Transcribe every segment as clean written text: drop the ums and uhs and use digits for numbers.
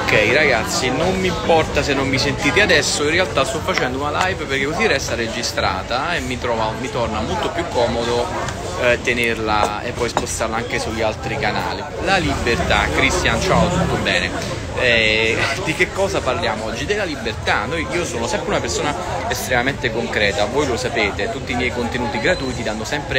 Ok ragazzi, non mi importa se non mi sentite adesso, in realtà sto facendo una live perché così resta registrata e mi torna molto più comodo tenerla e poi spostarla anche sugli altri canali. La libertà, Cristian, ciao, tutto bene? Di che cosa parliamo oggi? Della libertà. Io sono sempre una persona estremamente concreta, voi lo sapete, tutti i miei contenuti gratuiti danno sempre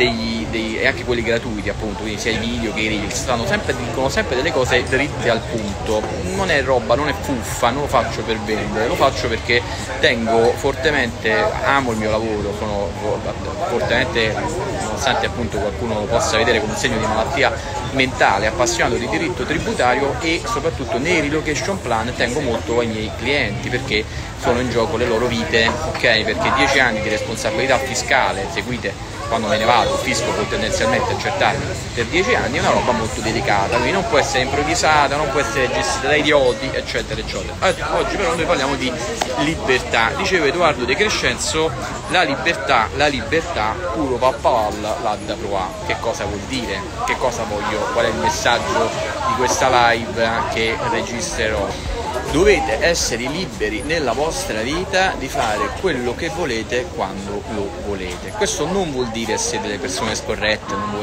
e anche quelli gratuiti appunto, quindi sia i video che i reels, dicono sempre delle cose dritte al punto, non è roba, non è fuffa, non lo faccio per vendere, lo faccio perché tengo fortemente, amo il mio lavoro, sono fortemente, nonostante appunto qualcuno lo possa vedere come un segno di malattia mentale, appassionato di diritto tributario e soprattutto nei relocation plan tengo molto ai miei clienti perché sono in gioco le loro vite, ok? Perché 10 anni di responsabilità fiscale seguite quando me ne vado, il fisco può tendenzialmente accertarmi per 10 anni, è una roba molto delicata, quindi non può essere improvvisata, non può essere gestita da idioti, eccetera, eccetera. Oggi però noi parliamo di libertà. Diceva Edoardo De Crescenzo, la libertà, puro pappaval, l'adda proa. Che cosa vuol dire? Che cosa voglio? Qual è il messaggio di questa live che registrerò? Dovete essere liberi nella vostra vita di fare quello che volete quando lo volete. Questo non vuol dire essere delle persone scorrette, non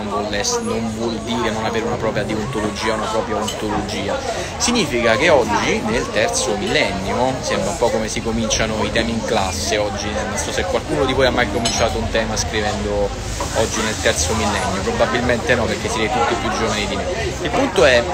vuol dire non avere una propria deontologia, una propria ontologia. Significa che oggi, nel terzo millennio, sembra un po' come si cominciano i temi in classe oggi, non so se qualcuno di voi ha mai cominciato un tema scrivendo oggi nel terzo millennio, probabilmente no, perché siete tutti più giovani di me. Il punto è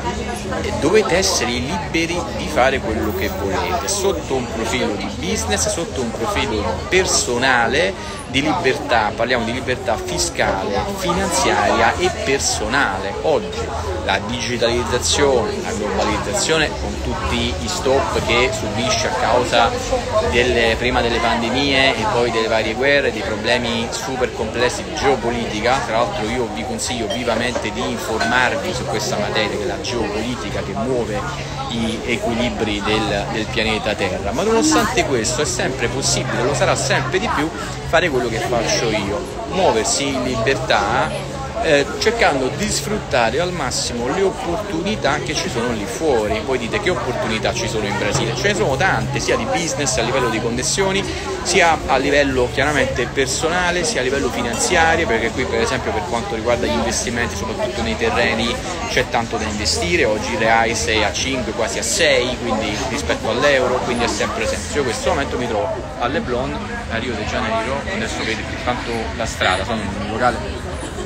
dovete essere liberi di fare quello che volete sotto un profilo di business, sotto un profilo personale di libertà. Parliamo di libertà fiscale, finanziaria e personale. Oggi la digitalizzazione, la globalizzazione con tutti i stop che subisce a causa prima delle pandemie e poi delle varie guerre, dei problemi super complessi di geopolitica. Tra l'altro io vi consiglio vivamente di informarvi su questa materia, che è la geopolitica che muove gli equilibri del pianeta Terra, ma nonostante questo è sempre possibile, lo sarà sempre di più, fare quello che faccio io, muoversi in libertà, cercando di sfruttare al massimo le opportunità che ci sono lì fuori. Voi dite: che opportunità ci sono in Brasile? Ce ne sono tante, sia di business, a livello di connessioni, sia a livello chiaramente personale, sia a livello finanziario, perché qui per esempio per quanto riguarda gli investimenti, soprattutto nei terreni, c'è tanto da investire. Oggi il reais è a 5, quasi a 6, quindi rispetto all'euro, quindi è sempre senso. Io in questo momento mi trovo a Leblon, a Rio de Janeiro, adesso vedete tanto la strada, sono in un locale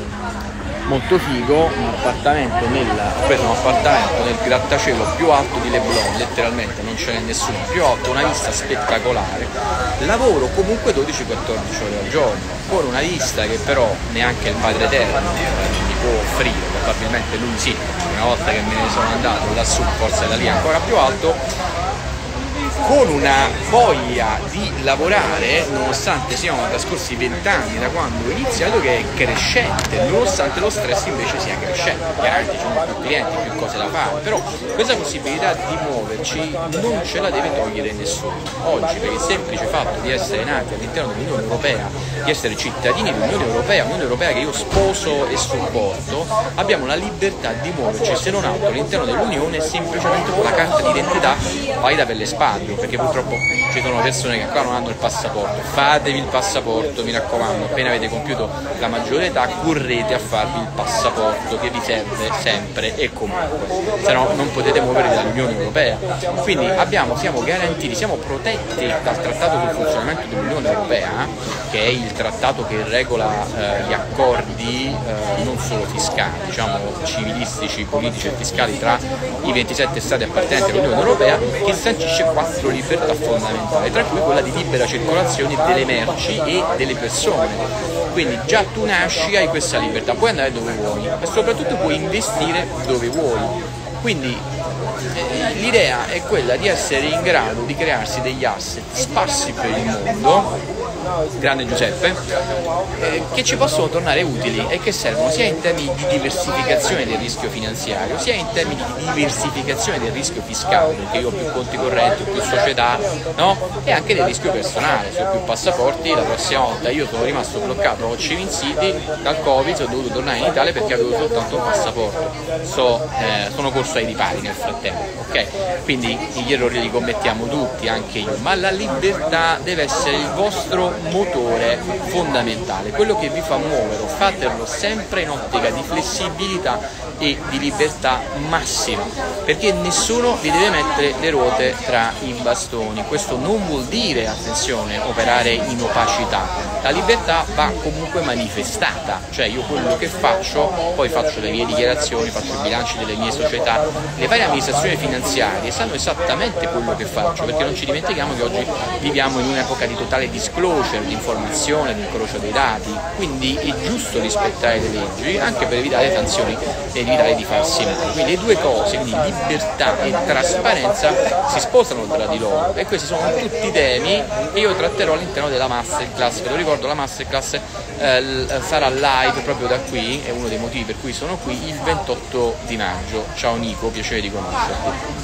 molto figo, ho preso un appartamento nel grattacielo più alto di Leblon, letteralmente non ce n'è nessuno più alto, una vista spettacolare. Lavoro comunque 12-14 ore al giorno, con una vista che però neanche il Padre Eterno mi può offrire, probabilmente lui sì, una volta che me ne sono andato lassù, forse da lì ancora più alto, con una voglia di lavorare, nonostante siano trascorsi 20 anni da quando ho iniziato, che è crescente, nonostante lo stress invece sia crescente. Chiaramente ci sono più clienti, più cose da fare, però questa possibilità di muoverci non ce la deve togliere nessuno. Oggi, per il semplice fatto di essere nati all'interno dell'Unione Europea, di essere cittadini dell'Unione Europea che io sposo e supporto, abbiamo la libertà di muoverci, se non altro all'interno dell'Unione, semplicemente con la carta d'identità valida per le spalle. Perché purtroppo ci sono persone che qua non hanno il passaporto. Fatevi il passaporto, mi raccomando, appena avete compiuto la maggiore età correte a farvi il passaporto, che vi serve sempre e comunque, se no non potete muovervi dall'Unione Europea. Quindi siamo garantiti, siamo protetti dal trattato sul funzionamento dell'Unione Europea, che è il trattato che regola gli accordi non solo fiscali, diciamo civilistici, politici e fiscali tra i 27 stati appartenenti all'Unione Europea, che sancisce 4 libertà fondamentali, tra cui quella di libera circolazione delle merci e delle persone. Quindi già tu nasci, hai questa libertà, puoi andare dove vuoi e soprattutto puoi investire dove vuoi. Quindi l'idea è quella di essere in grado di crearsi degli asset sparsi per il mondo, grande Giuseppe, che ci possono tornare utili e che servono sia in termini di diversificazione del rischio finanziario, sia in termini di diversificazione del rischio fiscale, perché io ho più conti correnti, ho più società, no? E anche del rischio personale, se ho più passaporti, la prossima volta io sono rimasto bloccato a Ho Chi Minh City dal Covid, ho dovuto tornare in Italia perché avevo soltanto un passaporto. Sono corso sto ai ripari nel frattempo, ok? Quindi gli errori li commettiamo tutti, anche io, ma la libertà deve essere il vostro motore fondamentale, quello che vi fa muovere. Fatelo sempre in ottica di flessibilità e di libertà massima, perché nessuno vi deve mettere le ruote tra i bastoni. Questo non vuol dire, attenzione, operare in opacità. La libertà va comunque manifestata, cioè io quello che faccio, poi faccio le mie dichiarazioni, faccio i bilanci delle mie società, le varie amministrazioni finanziarie sanno esattamente quello che faccio, perché non ci dimentichiamo che oggi viviamo in un'epoca di totale disclosure, di informazione, di incrocio dei dati, quindi è giusto rispettare le leggi anche per evitare sanzioni e evitare di farsi male. Quindi le due cose, quindi libertà e trasparenza, si sposano tra di loro, e questi sono tutti temi che io tratterò all'interno della masterclass. Ve lo ricordo, la masterclass sarà live proprio da qui, è uno dei motivi per cui sono qui, il 28 di maggio. Ciao Nico, piacere di conoscerti.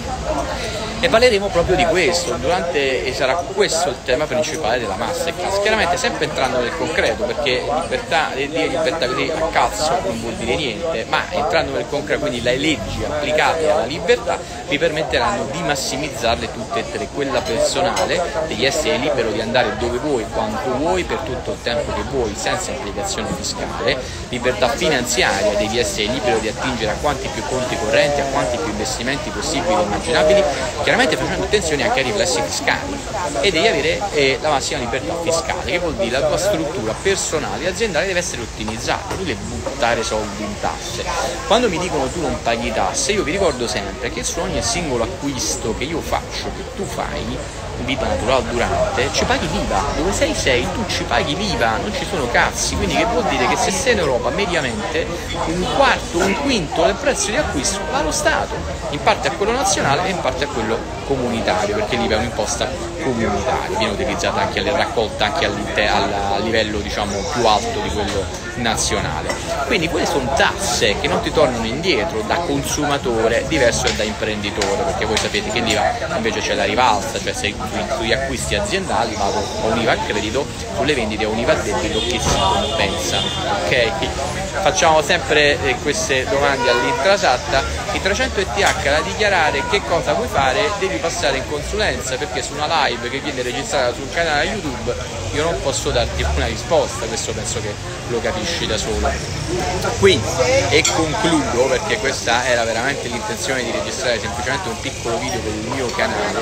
E parleremo proprio di questo, e sarà questo il tema principale della masterclass, chiaramente sempre entrando nel concreto, perché libertà così a cazzo non vuol dire niente, ma entrando nel concreto, quindi le leggi applicate alla libertà vi permetteranno di massimizzarle tutte e tre: quella personale, di essere libero di andare dove vuoi, quanto vuoi, per tutto il tempo che vuoi, senza implicazione fiscale; libertà finanziaria, devi essere libero di attingere a quanti più conti correnti, a quanti più investimenti possibili e immaginabili, chiaramente facendo attenzione anche ai riflessi fiscali, e devi avere la massima libertà fiscale, che vuol dire la tua struttura personale e aziendale deve essere ottimizzata, non deve buttare soldi in tasse. Quando mi dicono tu non paghi tasse, io vi ricordo sempre che su ogni singolo acquisto che io faccio, che tu fai, vita naturale durante, ci paghi l'IVA. Dove sei, tu ci paghi l'IVA, non ci sono cazzi. Quindi che vuol dire che se sei in Europa mediamente un quarto, un quinto del prezzo di acquisto va allo Stato, in parte a quello nazionale e in parte a quello comunitario, perché l'IVA è un'imposta comunitaria, viene utilizzata anche alle raccolte, anche a livello diciamo più alto di quello nazionale. Quindi quelle sono tasse che non ti tornano indietro da consumatore, diverso da imprenditore, perché voi sapete che l'IVA invece c'è la rivalsa, cioè se sugli acquisti aziendali vado a un IVA a credito, sulle vendite a un IVA a debito che si compensa, ok? Facciamo sempre queste domande all'intrasatta. I 300 ETH da dichiarare, che cosa vuoi fare? Devi passare in consulenza, perché su una live che viene registrata sul canale YouTube io non posso darti una risposta, questo penso che lo capisci da solo. Quindi, e concludo, perché questa era veramente l'intenzione di registrare semplicemente un piccolo video per il mio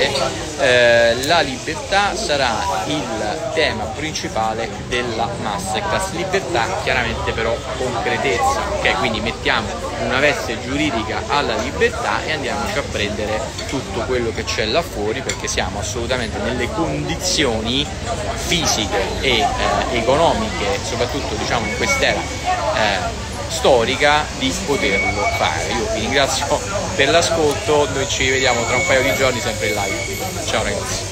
canale, la libertà sarà il tema principale della masterclass. Libertà chiaramente però concretezza, ok? Quindi mettiamo una veste giuridica alla libertà e andiamoci a prendere tutto quello che c'è là fuori, perché siamo assolutamente nelle condizioni fisiche e economiche, soprattutto diciamo in quest'era storica, di poterlo fare. Io vi ringrazio per l'ascolto, noi ci vediamo tra un paio di giorni sempre in live. Ciao ragazzi.